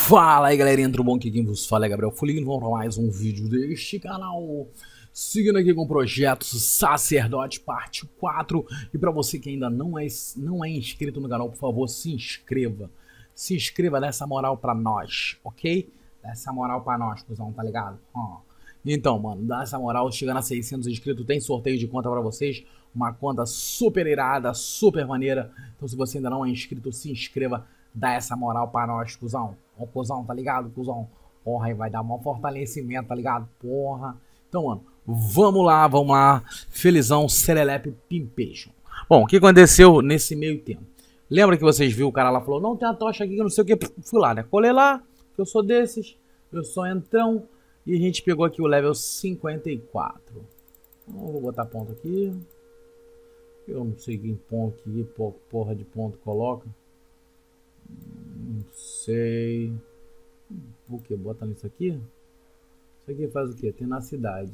Fala aí galerinha, tudo bom? Aqui quem vos fala é Gabriel Foligno. Vamos para mais um vídeo deste canal. Seguindo aqui com Projetos Sacerdote parte 4. E para você que ainda não é inscrito no canal, por favor, se inscreva. Se inscreva, dá essa moral pra nós, ok? Dá essa moral pra nós, cuzão, tá ligado? Então, mano, dá essa moral. Chegando a 600 inscritos, tem sorteio de conta pra vocês. Uma conta super irada, super maneira. Então se você ainda não é inscrito, se inscreva. Dá essa moral pra nós, cuzão. Ó, cuzão, tá ligado, cuzão? Porra, aí vai dar um fortalecimento, tá ligado? Porra. Então, mano, vamos lá. Felizão, Serelepe Pimpejo. Bom, o que aconteceu nesse meio tempo? Lembra que vocês viram o cara lá falou, não, tem uma tocha aqui que eu não sei o que. Fui lá, né? Colei lá, que eu sou desses. Eu sou entrão. E a gente pegou aqui o level 54. Então, vou botar ponto aqui. Eu não sei que ponto que porra de ponto coloca. Não sei. O que? Bota nisso aqui? Isso aqui faz o que? Tenacidade.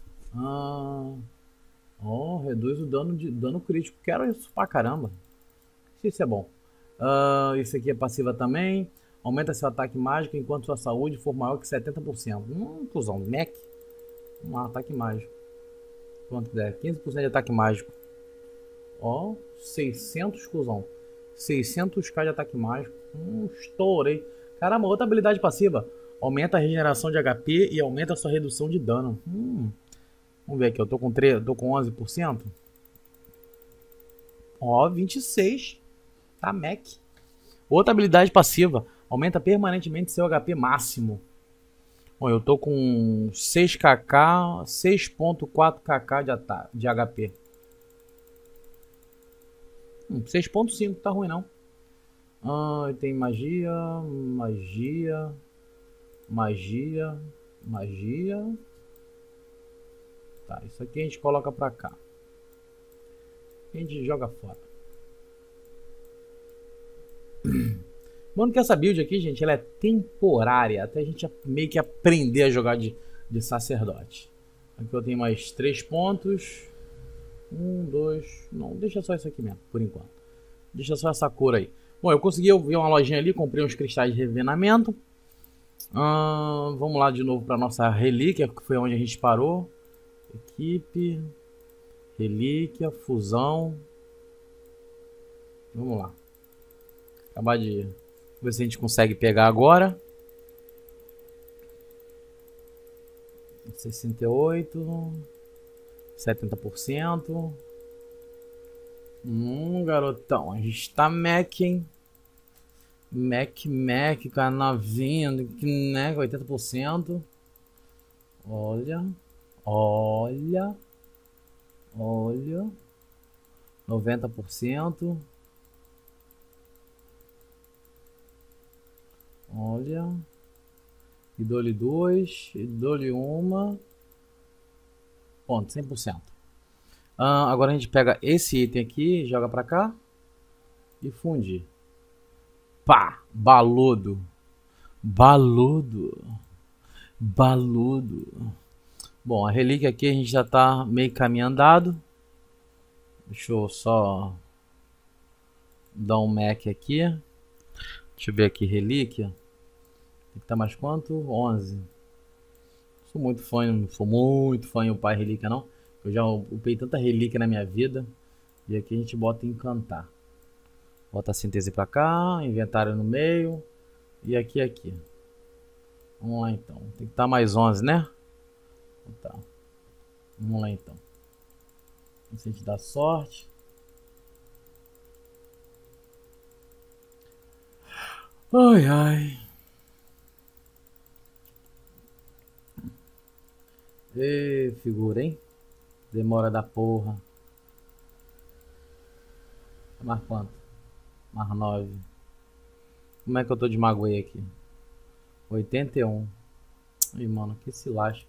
Reduz o dano crítico. Quero isso pra caramba. Isso é bom. Isso aqui é passiva também. Aumenta seu ataque mágico enquanto sua saúde for maior que 70%. Cuzão, mech. Vamos lá, ataque mágico. Quanto der? 15% de ataque mágico. 600, cuzão. 600k de ataque mágico. Estourei. Caramba, outra habilidade passiva. Aumenta a regeneração de HP e aumenta a sua redução de dano. Vamos ver aqui, eu tô com 11%. 26. Tá mech. Outra habilidade passiva. Aumenta permanentemente seu HP máximo. Bom, eu tô com 6kk, 6.4kk de HP. 6.5, tá ruim não. Tem magia. Tá, isso aqui a gente coloca pra cá. A gente joga fora. Mano, que essa build aqui, gente, ela é temporária. Até a gente meio que aprender a jogar de sacerdote. Aqui eu tenho mais 3 pontos. 2... Não, deixa só isso aqui mesmo, por enquanto. Deixa só essa cor aí. Bom, eu consegui ver uma lojinha ali, comprei uns cristais de revenamento. Vamos lá de novo para nossa relíquia, que foi onde a gente parou. Equipe, relíquia, fusão. Vamos lá. Acabar de ver se a gente consegue pegar agora. 68, 70%. Garotão, a gente tá mech, hein? Mech, cara, novinho, né? 80%. Olha. 90%. Olha. E dou-lhe 2. E dou-lhe 1. Ponto, 100%. Agora a gente pega esse item aqui, joga pra cá. E funde. Pá! Baludo. Bom, a relíquia aqui a gente já tá meio caminho andado. Deixa eu só dar um mech aqui. Deixa eu ver aqui, relíquia. Tem que tá mais quanto? 11. Não sou muito fã em upar relíquia não. Eu já upei tanta relíquia na minha vida. E aqui a gente bota encantar. Bota a síntese pra cá, inventário no meio. E aqui. Vamos lá então. Tem que estar mais 11, né? Tá. Vamos lá então. Se a gente dá sorte. Ai. Figura, hein? Demora da porra. Mais quanto? Mais 9. Como é que eu tô de magoei aqui? 81. Ih, mano, que se lasque.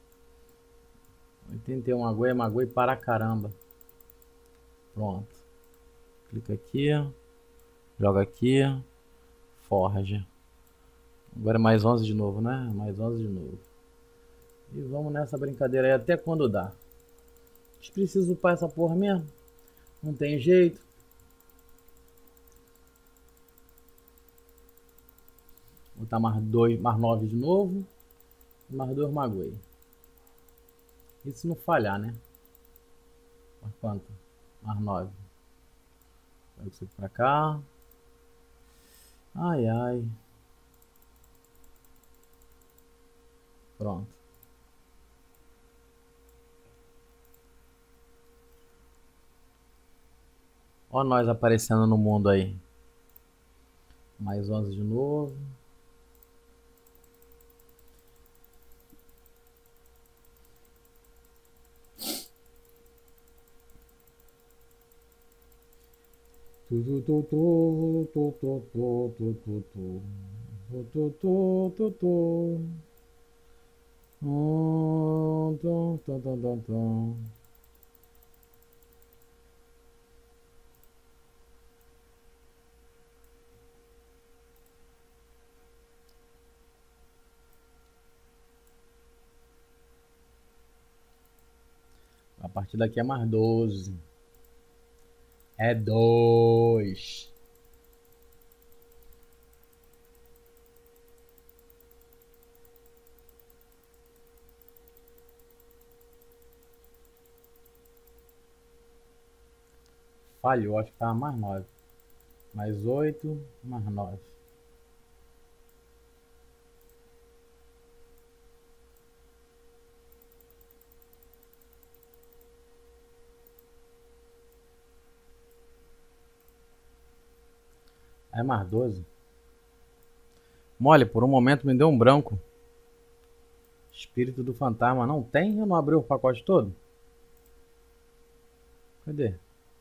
81 magoei para caramba. Pronto. Clica aqui. Joga aqui. Forja. Agora é mais 11 de novo, né? Mais 11 de novo. E vamos nessa brincadeira aí até quando dá. A gente precisa upar essa porra mesmo. Não tem jeito. Vou botar mais 2, mais 9 de novo. Mais 2 magoei. Isso não falhar, né? Mais quanto? Mais 9. Pega isso aqui pra cá. Ai, ai. Pronto. Ó nós aparecendo no mundo aí. Mais 11 de novo. A partir daqui é mais 12. É 2. Falhou, acho que tava mais 9. Mais 8, mais 9. É mais 12. Mole, por um momento me deu um branco. Espírito do fantasma não tem? Eu não abri o pacote todo? Cadê?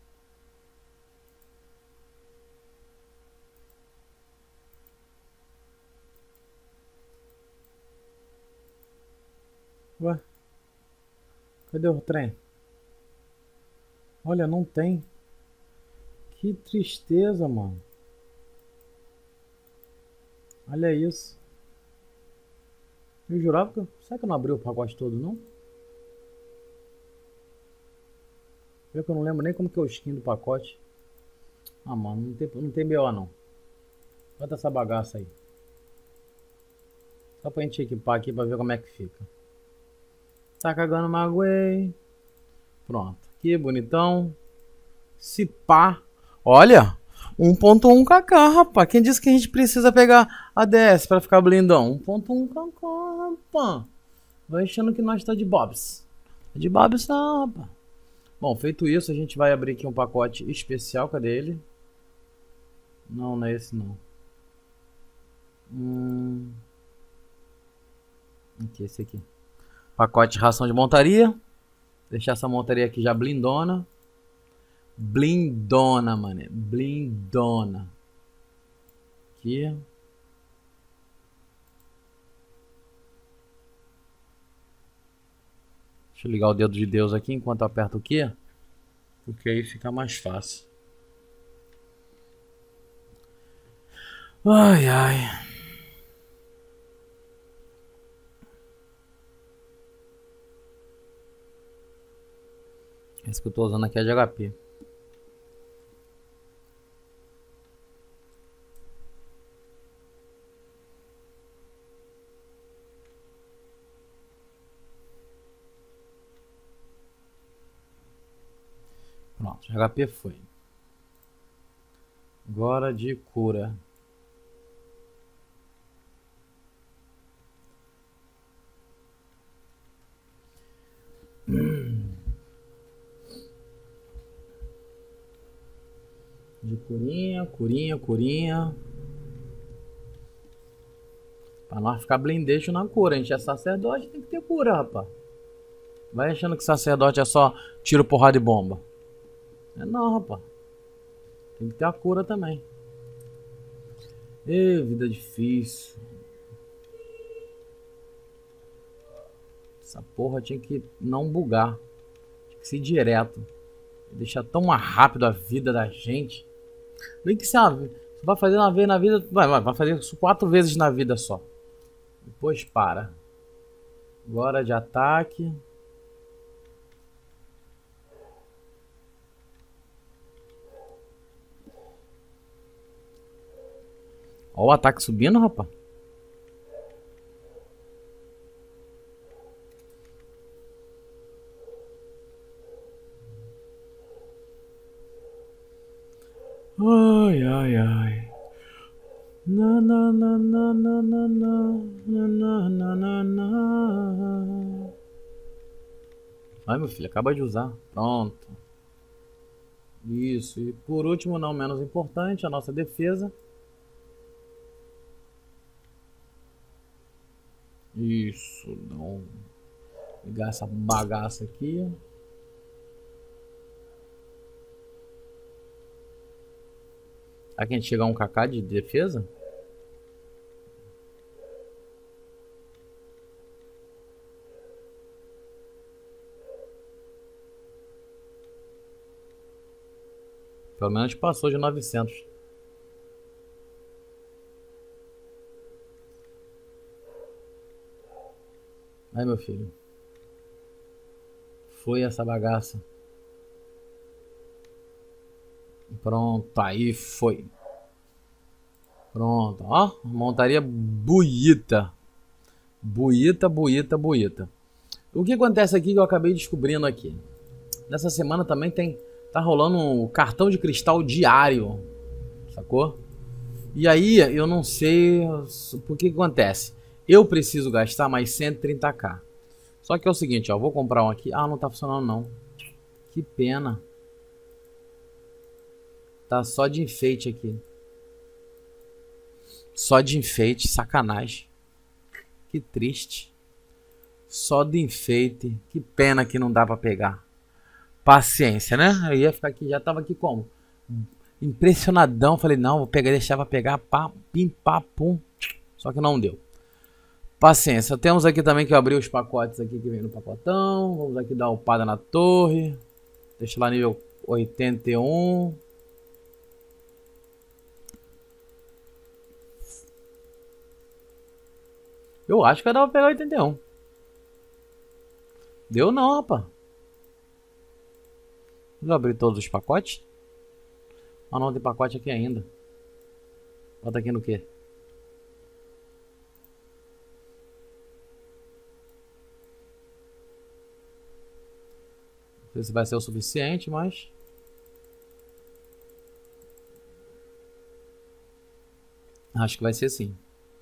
Ué? Cadê o trem? Olha, não tem. Que tristeza, mano. Olha isso. Eu jurava que... Será que eu não abri o pacote todo, não? Pior que eu não lembro nem como que é o skin do pacote. Ah, mano, não tem BO, não. Bota essa bagaça aí. Só pra gente equipar aqui pra ver como é que fica. Tá cagando, magoei. Pronto. Aqui, bonitão. Se pá. Olha! 1.1 kk, rapaz. Quem disse que a gente precisa pegar a DS pra ficar blindão? 1.1 kk, rapaz. Vai achando que nós tá de bobs. De bobs não, rapaz. Bom, feito isso, a gente vai abrir aqui um pacote especial. Cadê ele? Não, não é esse não. Aqui, esse aqui. Pacote de ração de montaria. Deixar essa montaria aqui já blindona. Blindona, mané. Blindona. Aqui. Deixa eu ligar o dedo de Deus aqui enquanto eu aperto o Q. Porque aí fica mais fácil. Ai, ai. Esse que eu tô usando aqui é de HP. Pronto, HP foi. Agora de cura. De curinha, curinha, curinha. Pra nós ficar blindeixo na cura. A gente é sacerdote, tem que ter cura, rapaz. Vai achando que sacerdote é só tiro, porrada e bomba. É não, rapaz. Tem que ter a cura também. Ê, vida difícil. Essa porra tinha que não bugar. Tinha que ser direto. Deixar tão mais rápido a vida da gente. Nem que se vai fazer uma vez na vida. Vai fazer isso 4 vezes na vida só. Depois para. Agora de ataque. Ó o ataque subindo, rapaz. Ai, ai, ai. Na, na, na, na, na, na, na, na, na, na, na. Ai, meu filho, acaba de usar. Pronto. Isso. E por último, não menos importante, a nossa defesa. Isso. Não. Pegar essa bagaça aqui. Aqui a gente chegar a um kk de defesa. Pelo menos passou de 900. Aí, meu filho. Foi essa bagaça. Pronto, aí foi. Pronto, ó. Montaria bonita. Bonita, bonita, bonita. O que acontece aqui que eu acabei descobrindo aqui? Nessa semana também tá rolando um cartão de cristal diário. Sacou? E aí, eu não sei por que acontece. Eu preciso gastar mais 130k. Só que é o seguinte, ó. Vou comprar um aqui. Ah, não tá funcionando não. Que pena. Tá só de enfeite aqui. Só de enfeite, sacanagem. Que triste. Só de enfeite. Que pena que não dá pra pegar. Paciência, né? Eu ia ficar aqui, já tava aqui como? Impressionadão. Falei, não, vou pegar, deixar pra pegar. Pá, pim, pá, pum. Só que não deu. Paciência. Temos aqui também que eu abri os pacotes aqui que vem no pacotão. Vamos aqui dar uma upada na torre. Deixa lá nível 81. Eu acho que vai dar pra pegar 81. Deu não, rapaz. Já abri todos os pacotes? Ah, não, tem pacote aqui ainda. Bota aqui no quê? Não sei se vai ser o suficiente, mas... acho que vai ser sim.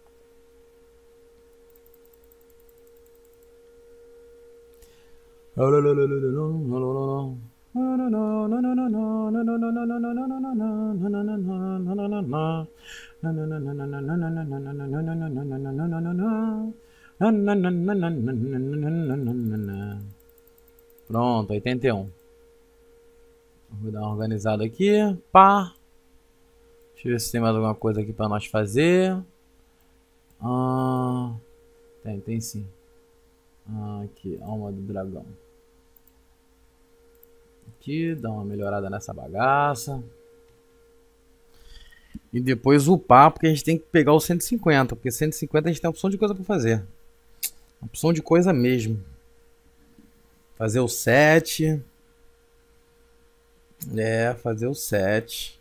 Pronto, 81. Vou dar uma organizada aqui. Pá. Deixa eu ver se tem mais alguma coisa aqui pra nós fazer. Tem sim. Aqui, alma do dragão. Aqui, dá uma melhorada nessa bagaça. E depois upar, porque a gente tem que pegar o 150. Porque 150 a gente tem uma opção de coisa pra fazer. Uma opção de coisa mesmo. Fazer o 7. Fazer o 7.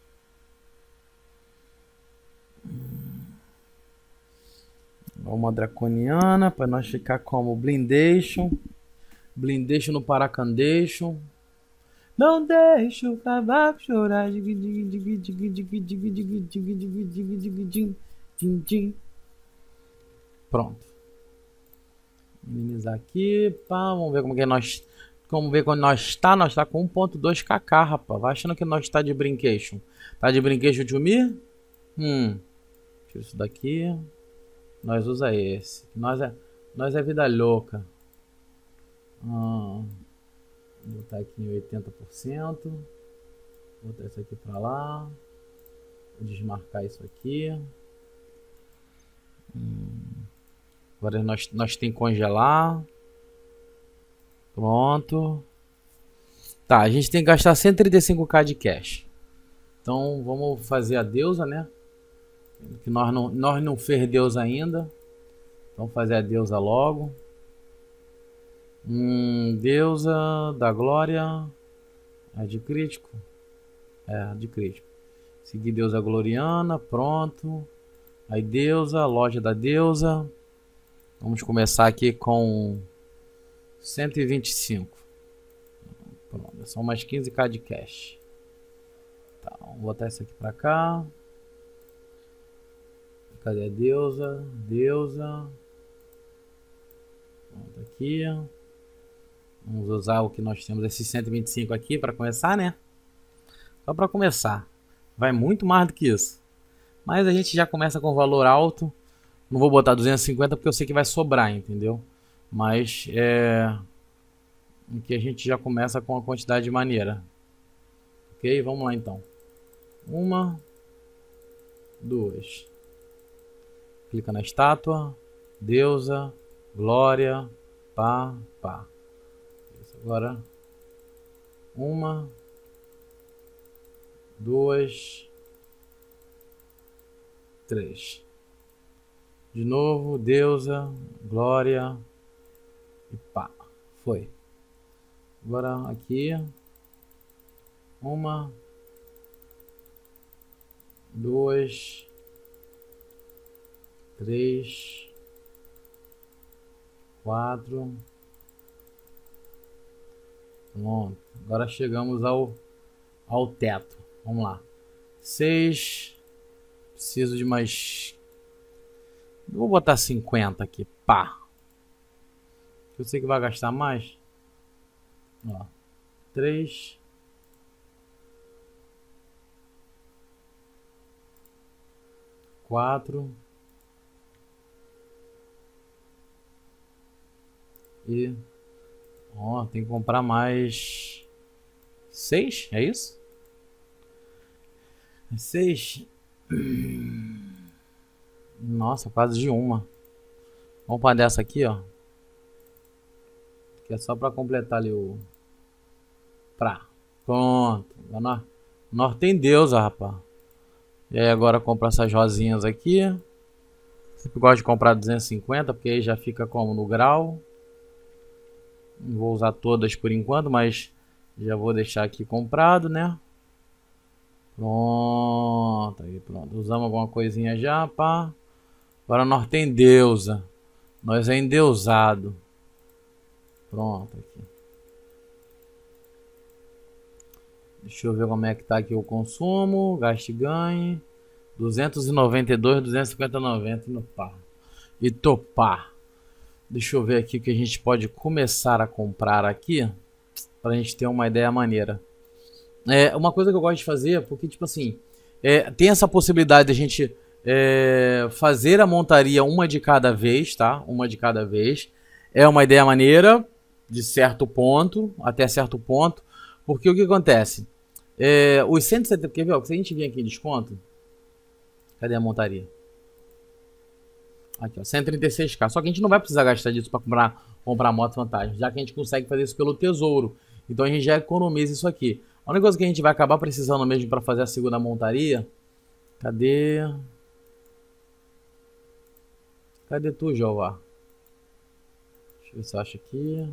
Uma draconiana para nós ficar como blindation. Blindation no paracandation. Não deixa o cavalo chorar. Pronto. Minimizar aqui. Pá, vamos ver como que nós. Vamos ver quando nós está. Nós está com 1.2 kk, rapaz. Vai achando que nós está de brincation. Tá de brincation de Umir? Tira isso daqui. Nós usa esse. Nós é vida louca. Vou botar aqui em 80%. Vou botar isso aqui pra lá. Vou desmarcar isso aqui. Agora nós tem que congelar. Pronto. Tá, a gente tem que gastar 135k de cash. Então vamos fazer a deusa, né? Que nós não fez deusa ainda. Vamos fazer a deusa logo. Deusa da glória. É de crítico? É, de crítico. Seguir deusa gloriana, pronto. Aí deusa, loja da deusa. Vamos começar aqui com 125. Pronto, são mais 15k de cash. Tá, vamos botar isso aqui pra cá. Cadê a deusa? Deusa. Pronto, aqui. Vamos usar o que nós temos, esses 125 aqui para começar, né? Só para começar. Vai muito mais do que isso. Mas a gente já começa com valor alto. Não vou botar 250 porque eu sei que vai sobrar, entendeu? Mas que a gente já começa com a quantidade maneira. Ok? Vamos lá então. 1, 2. Clica na estátua. Deusa. Glória. Pá, pá. Isso agora. 1, 2, 3. De novo, deusa, glória e pá. Foi. Agora aqui. 1, 2, 3, 4. Pronto. Agora chegamos ao teto. Vamos lá. 6. Preciso de mais. Vou botar 50 aqui. Pá. Eu sei que vai gastar mais. Ó. 3. 4. E. Ó, tem que comprar mais 6, é isso? 6. Nossa, quase de uma. Vamos para dessa aqui, ó. Que é só para completar ali o... Pronto. Nós tem deusa, rapaz. E aí agora compra essas rosinhas aqui. Sempre gosto de comprar 250, porque aí já fica como no grau. Não vou usar todas por enquanto, mas já vou deixar aqui comprado, né? Pronto, aí pronto. Usamos alguma coisinha já, pá. Agora nós tem deusa. Nós é endeusado. Pronto, aqui. Deixa eu ver como é que tá aqui o consumo. Gaste e ganhe. 292, 250,90 no par. E topar. Deixa eu ver aqui o que a gente pode começar a comprar aqui. Pra gente ter uma ideia maneira. Uma coisa que eu gosto de fazer, porque tipo assim, tem essa possibilidade de a gente fazer a montaria uma de cada vez, tá? Uma de cada vez. É uma ideia maneira, de certo ponto, até certo ponto. Porque o que acontece? Os 170, quer ver? Ó, se a gente vir aqui em desconto, cadê a montaria? Aqui, ó, 136k. Só que a gente não vai precisar gastar disso para comprar moto fantasma, já que a gente consegue fazer isso pelo tesouro. Então a gente já economiza isso aqui. A única coisa que a gente vai acabar precisando mesmo para fazer a segunda montaria. Cadê? Cadê tu, Jeová? Deixa eu ver se eu acho aqui.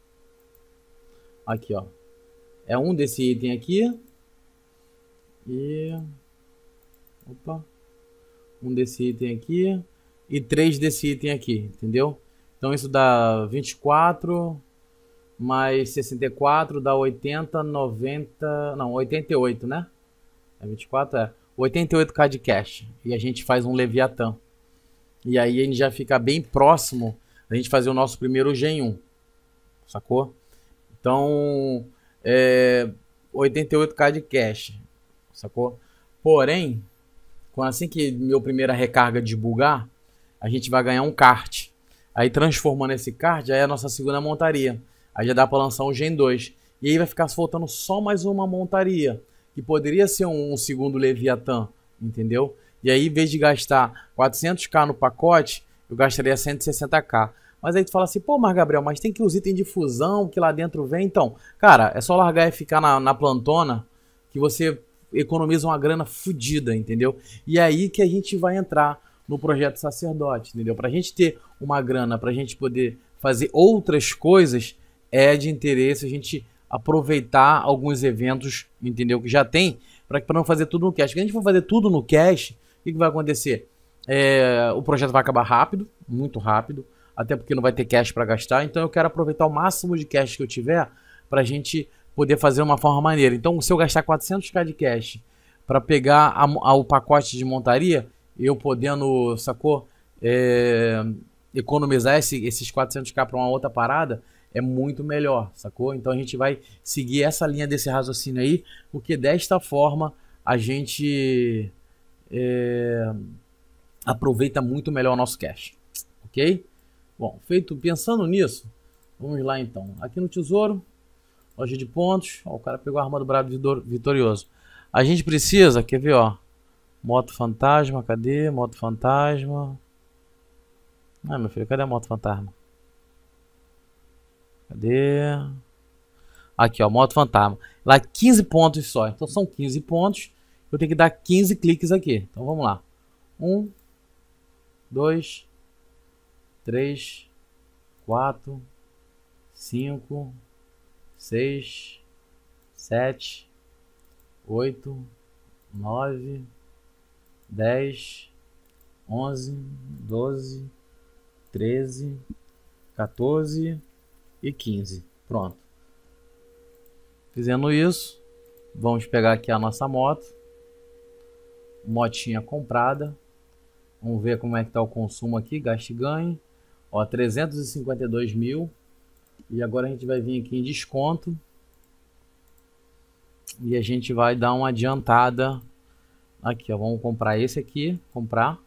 Aqui, ó. É um desse item aqui. E... Opa. Um desse item aqui. E 3 desse item aqui, entendeu? Então isso dá 24 mais 64 dá 80, 90... Não, 88, né? 24, 88k de cash. E a gente faz um Leviatã. E aí a gente já fica bem próximo da gente fazer o nosso primeiro Gen 1. Sacou? Então, 88k de cash. Sacou? Porém, assim que meu primeira recarga desbugar, a gente vai ganhar um kart. Aí transformando esse kart, aí é a nossa segunda montaria. Aí já dá para lançar um Gen 2. E aí vai ficar faltando só mais uma montaria. Que poderia ser um segundo Leviatã. Entendeu? E aí, em vez de gastar 400k no pacote, eu gastaria 160k. Mas aí tu fala assim, pô, mas Gabriel, mas tem que os itens de fusão que lá dentro vem. Então, cara, é só largar e ficar na plantona que você economiza uma grana fodida, entendeu? E é aí que a gente vai entrar no projeto Sacerdote, entendeu? Pra gente ter uma grana, pra gente poder fazer outras coisas, é de interesse a gente aproveitar alguns eventos, entendeu? Que já tem, para não fazer tudo no cash. Se a gente for fazer tudo no cash, o que vai acontecer? O projeto vai acabar rápido, muito rápido, até porque não vai ter cash para gastar. Então eu quero aproveitar o máximo de cash que eu tiver pra gente poder fazer uma forma maneira. Então se eu gastar 400k de cash para pegar o pacote de montaria, eu podendo, sacou? Economizar esses 400k para uma outra parada, é muito melhor, sacou? Então a gente vai seguir essa linha desse raciocínio aí, porque desta forma a gente aproveita muito melhor o nosso cash, ok? Bom, pensando nisso, vamos lá então. Aqui no tesouro, loja de pontos, ó, o cara pegou a arma do brabo vitorioso. A gente precisa, quer ver, ó, moto fantasma, cadê? Moto fantasma. Ah, meu filho, cadê a moto fantasma? Cadê? Aqui, ó, moto fantasma. Lá 15 pontos só. Então são 15 pontos. Eu tenho que dar 15 cliques aqui. Então vamos lá. 1, 2, 3, 4, 5, 6, 7, 8, 9, 10, 11, 12, 13, 14 e 15. Pronto. Fazendo isso, vamos pegar aqui a nossa moto. Motinha comprada. Vamos ver como é que tá o consumo aqui, gasto e ganho. Ó, 352 mil. E agora a gente vai vir aqui em desconto. E a gente vai dar uma adiantada. Aqui, ó, vamos comprar esse aqui. Comprar.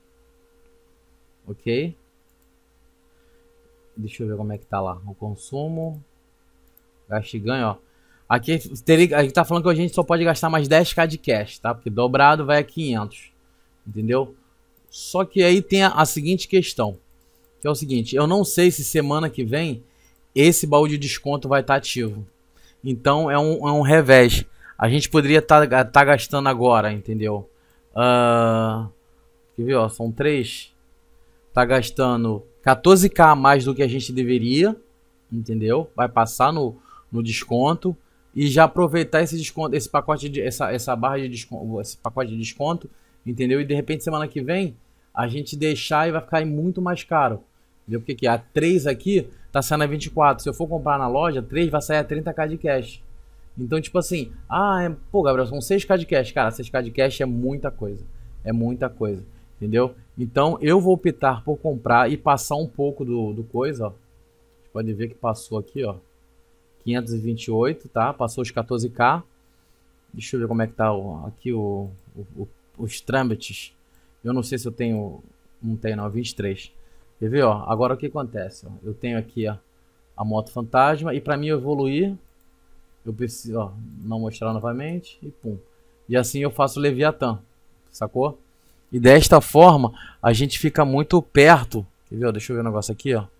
Ok. Deixa eu ver como é que tá lá. O consumo. Gasto e ganho, ó. Aqui tá falando que a gente só pode gastar mais 10k de cash, tá? Porque dobrado vai a 500. Entendeu? Só que aí tem a seguinte questão. Que é o seguinte. Eu não sei se semana que vem esse baú de desconto vai estar ativo. Então é um revés. A gente poderia tá gastando agora, entendeu? Quer ver, ó, são 3. Tá gastando 14k a mais do que a gente deveria, entendeu? Vai passar no desconto e já aproveitar esse desconto, esse pacote de essa barra de desconto, esse pacote de desconto, entendeu? E de repente semana que vem a gente deixar e vai ficar muito mais caro, entendeu? Porque aqui, a 3 aqui tá saindo a 24. Se eu for comprar na loja, 3 vai sair a 30k de cash. Então, tipo assim, pô, Gabriel, são 6k de cash. Cara, 6k de cash é muita coisa. É muita coisa, entendeu? Então, eu vou optar por comprar e passar um pouco do coisa, ó. Você pode ver que passou aqui, ó. 528, tá? Passou os 14k. Deixa eu ver como é que tá aqui os trâmites. Eu não sei se eu tenho... Não tenho não, 23. Quer ver, ó? Agora o que acontece? Ó? Eu tenho aqui, ó, a moto fantasma. E pra mim evoluir, eu preciso, ó, não mostrar novamente. E pum. E assim eu faço o Leviatã. Sacou? E desta forma, a gente fica muito perto. Quer ver? Deixa eu ver o negócio aqui, ó.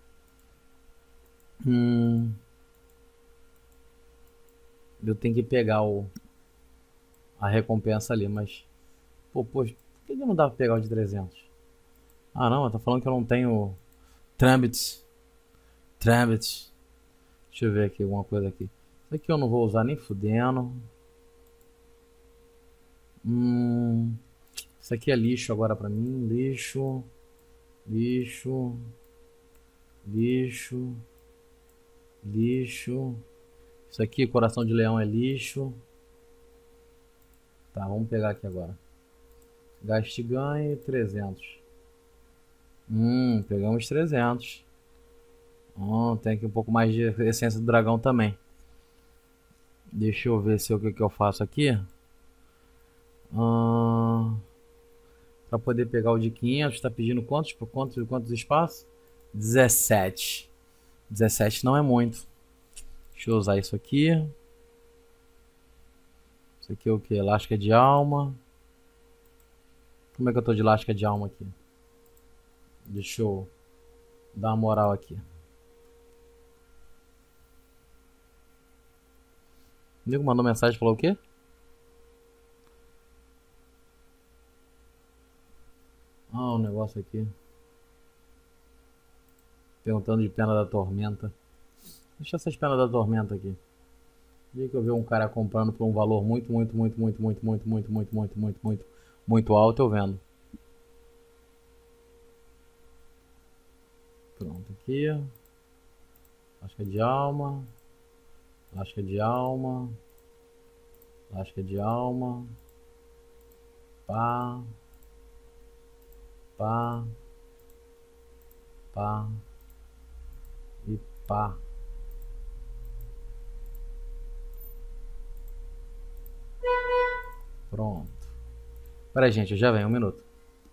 Eu tenho que pegar a recompensa ali, mas... Pô, por que não dá pra pegar o de 300? Ah, não, tá falando que eu não tenho... Trâmites. Deixa eu ver aqui alguma coisa aqui. Isso aqui eu não vou usar nem fudendo. Isso aqui é lixo agora pra mim. Lixo. Isso aqui, coração de leão, é lixo. Tá, vamos pegar aqui agora. Gasto e ganho, 300. Pegamos 300. Tem aqui um pouco mais de essência do dragão também. Deixa eu ver se o que eu faço aqui. Para poder pegar o de 500, está pedindo quantos espaços? 17. 17 não é muito. Deixa eu usar isso aqui. Isso aqui é o que? Elástica de alma. Como é que eu tô de elástica de alma aqui? Deixa eu dar uma moral aqui. O nego mandou mensagem, falou o quê? O negócio aqui. Perguntando de pena da tormenta. Deixa essas penas da tormenta aqui. Dia que eu ver um cara comprando por um valor muito alto, eu vendo. Pronto, aqui. Lasca de alma. Lasca de alma. Lasca de alma. Pá. Pá. Pá. E pá. Pronto. Pera aí, gente, eu já venho, um minuto.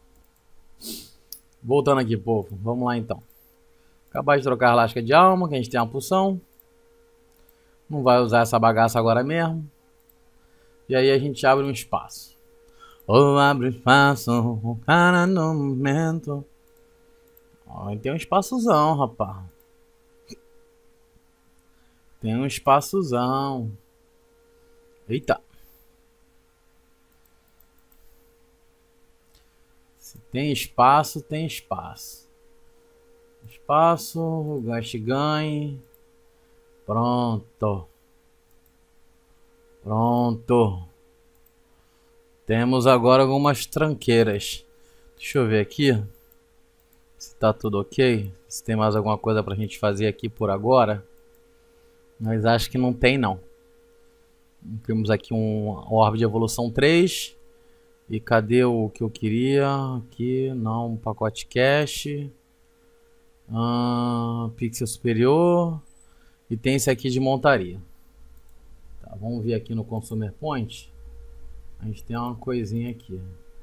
Voltando aqui, povo. Vamos lá, então. Acabar de trocar a lasca de alma, que a gente tem uma poção. Não vai usar essa bagaça agora mesmo. E aí a gente abre um espaço. Ou abre espaço, o cara no momento. Ó, tem um espaçozão, rapaz. Tem um espaçozão. Eita. Se tem espaço, tem espaço. Espaço, gaste ganhe. Pronto. Pronto. Temos agora algumas tranqueiras. Deixa eu ver aqui se tá tudo ok. Se tem mais alguma coisa pra gente fazer aqui por agora. Mas acho que não tem, não. Temos aqui um orbe de evolução 3. E cadê o que eu queria? Aqui, não, um pacote cache. Pixel superior. E tem esse aqui de montaria. Tá, vamos ver aqui no Consumer Point. A gente tem uma coisinha aqui.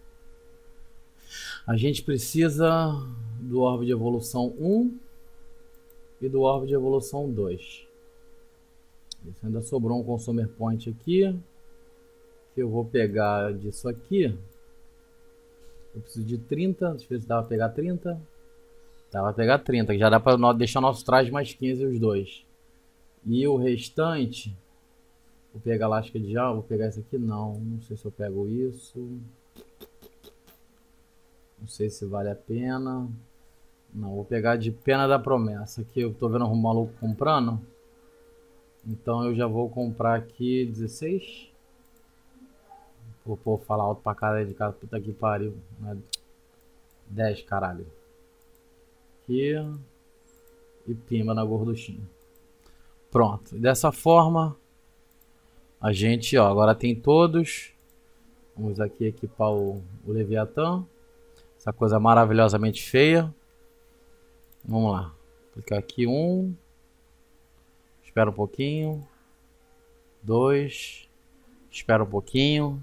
A gente precisa do orbe de evolução 1 e do orbe de evolução 2. Isso ainda sobrou um Consumer Point aqui. Que eu vou pegar disso aqui. Eu preciso de 30. Deixa eu ver se dá pra pegar 30. Dá pra pegar 30, que já dá pra deixar nosso traje mais 15 os dois. E o restante... Vou pegar a lasca de alma, vou pegar esse aqui, não sei se eu pego isso. Não sei se vale a pena. Não, vou pegar de pena da promessa. Aqui eu tô vendo um maluco comprando. Então eu já vou comprar aqui 16. Vou pôr falar alto pra cara de casa, puta que pariu. 10, caralho. Aqui. E pimba na gorduchinha. Pronto, dessa forma... A gente, ó, agora tem todos. Vamos aqui equipar o Leviatã. Essa coisa maravilhosamente feia. Vamos lá. Clicar aqui, 1. Espera um pouquinho. 2. Espera um pouquinho.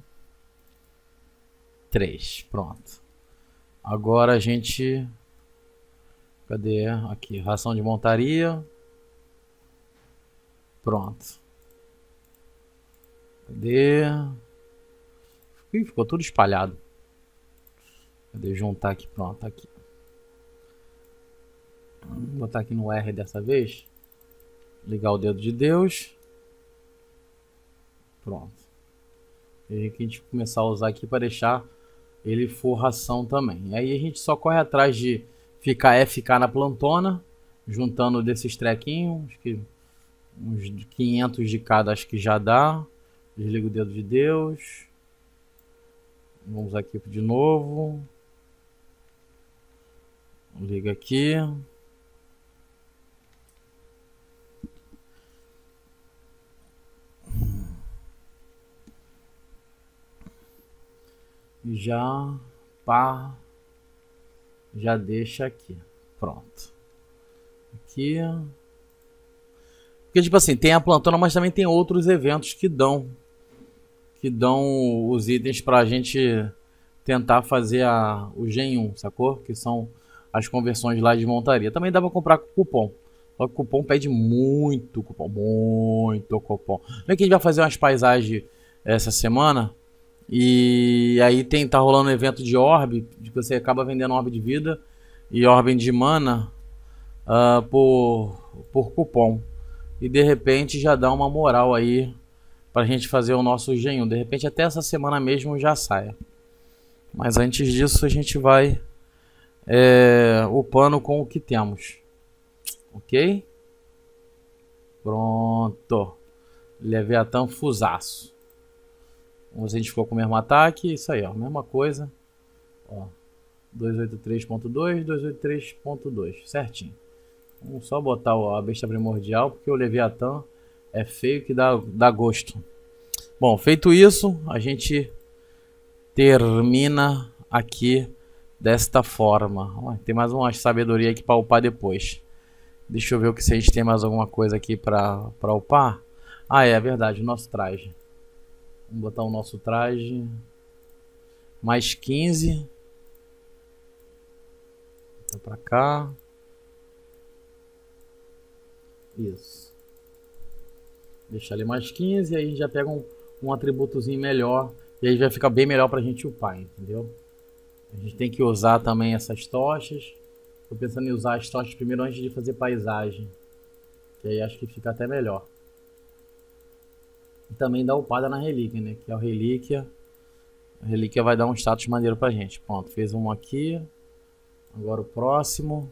3. Pronto. Agora a gente... Cadê? Aqui, ração de montaria. Pronto. Cadê? Ih, ficou tudo espalhado. Cadê? Juntar aqui, pronto, aqui. Vou botar aqui no R dessa vez. Ligar o dedo de Deus. Pronto. E aí que a gente começar a usar aqui para deixar ele for ração também. E aí a gente só corre atrás de ficar FK na plantona, juntando desses trequinhos, acho que uns 500 de cada acho que já dá. Desliga o dedo de Deus. Vamos aqui de novo. Liga aqui. E já pá, já deixa aqui. Pronto. Aqui. Porque tipo assim, tem a plantona, mas também tem outros eventos que dão os itens pra gente tentar fazer o Gen 1, sacou? Que são as conversões lá de montaria. Também dá pra comprar com cupom. Só que o cupom pede muito cupom. Muito cupom. Vem que a gente vai fazer umas paisagens essa semana. E aí tá rolando um evento de orbe. Que você acaba vendendo orbe de vida e orbe de mana por cupom. E de repente já dá uma moral aí pra gente fazer o nosso Gen 1. De repente até essa semana mesmo já saia. Mas antes disso a gente vai upando com o que temos. Ok? Pronto. Leviatã fusaço. Vamos ver se a gente ficou com o mesmo ataque. Isso aí, ó. Mesma coisa. Ó. 283.2, 283.2. Certinho. Vamos só botar a besta primordial, porque o Leviatã é feio que dá gosto. Bom, feito isso, a gente termina aqui desta forma. Ó, tem mais uma sabedoria aqui para upar depois. Deixa eu ver se a gente tem mais alguma coisa aqui para upar. Ah, é verdade, o nosso traje. Vamos botar o nosso traje. Mais 15. Tá pra cá. Isso. Deixa ali mais 15 e aí a gente já pega um atributozinho melhor. E aí vai ficar bem melhor pra gente upar, entendeu? A gente tem que usar também essas tochas. Tô pensando em usar as tochas primeiro antes de fazer paisagem. Que aí acho que fica até melhor. E também dá upada na relíquia, né? Que é a relíquia. A relíquia vai dar um status maneiro pra gente. Pronto, fez um aqui. Agora o próximo.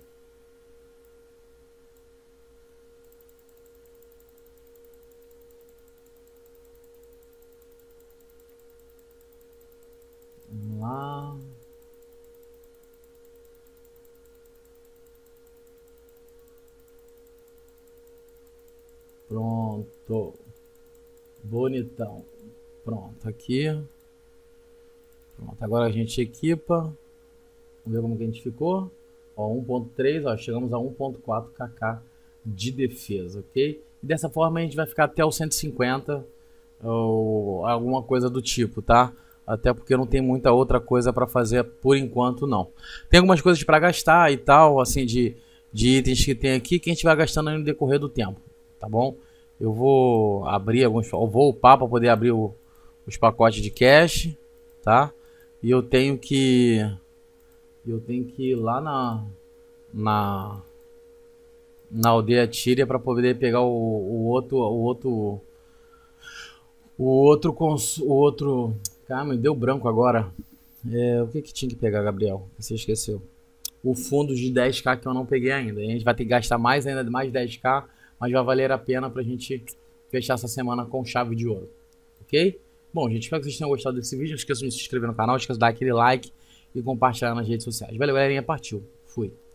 Vamos lá. Pronto. Bonitão. Pronto, aqui. Pronto, agora a gente equipa. Vamos ver como que a gente ficou. Ó, 1.3, ó, chegamos a 1.4 kk de defesa, ok? E dessa forma a gente vai ficar até o 150 ou alguma coisa do tipo, tá? Até porque não tem muita outra coisa para fazer por enquanto, não. Tem algumas coisas para gastar e tal, assim, de itens que tem aqui que a gente vai gastando no decorrer do tempo, tá bom? Eu vou abrir alguns, eu vou upar para poder abrir os pacotes de cash, tá? E eu tenho que ir lá na aldeia Tíria para poder pegar o outro. Caramba, me deu branco agora. O que tinha que pegar, Gabriel? Você esqueceu. O fundo de 10k que eu não peguei ainda. A gente vai ter que gastar ainda mais 10k, mas vai valer a pena pra gente fechar essa semana com chave de ouro. Ok? Bom, gente, espero que vocês tenham gostado desse vídeo. Não esqueçam de se inscrever no canal, não esqueçam de dar aquele like e compartilhar nas redes sociais. Valeu, galerinha. Partiu. Fui.